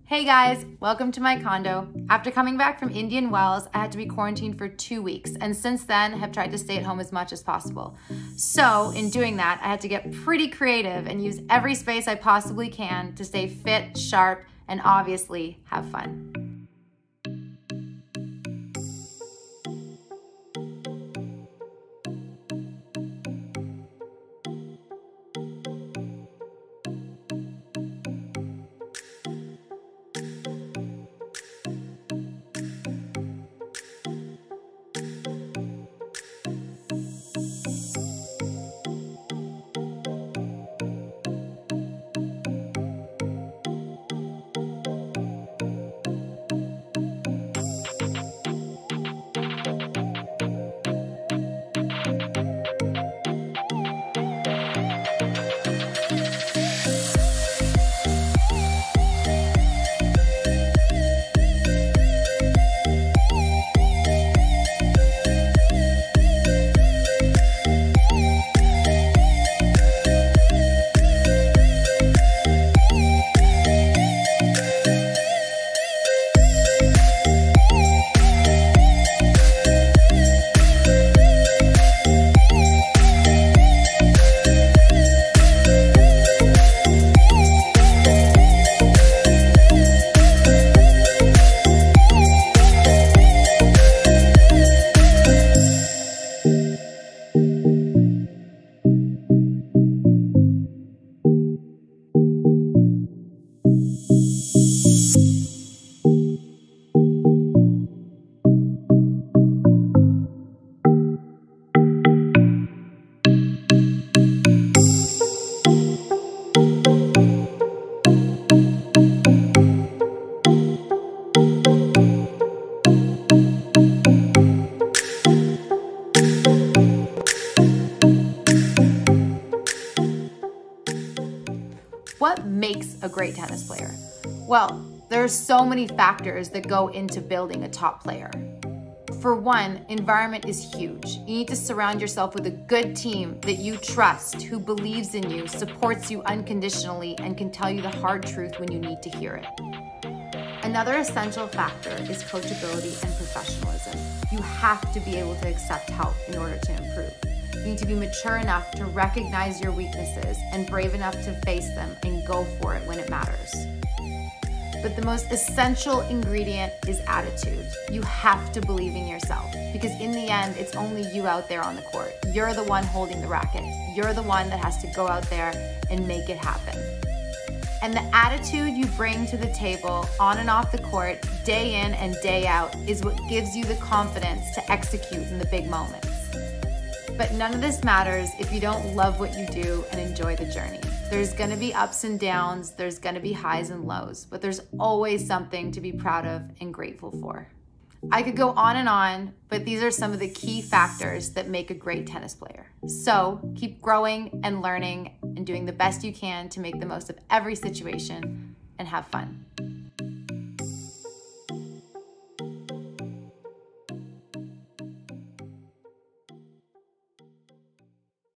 Hey guys, welcome to my condo. After coming back from Indian Wells, I had to be quarantined for 2 weeks, and since then have tried to stay at home as much as possible. So in doing that, I had to get pretty creative and use every space I possibly can to stay fit, sharp, and obviously have fun. What makes a great tennis player? Well, there are so many factors that go into building a top player. For one, environment is huge. You need to surround yourself with a good team that you trust, who believes in you, supports you unconditionally, and can tell you the hard truth when you need to hear it. Another essential factor is coachability and professionalism. You have to be able to accept help in order to improve. You need to be mature enough to recognize your weaknesses and brave enough to face them and go for it when it matters. But the most essential ingredient is attitude. You have to believe in yourself, because in the end, it's only you out there on the court. You're the one holding the racket. You're the one that has to go out there and make it happen. And the attitude you bring to the table on and off the court, day in and day out, is what gives you the confidence to execute in the big moments. But none of this matters if you don't love what you do and enjoy the journey. There's gonna be ups and downs, there's gonna be highs and lows, but there's always something to be proud of and grateful for. I could go on, but these are some of the key factors that make a great tennis player. So keep growing and learning and doing the best you can to make the most of every situation and have fun.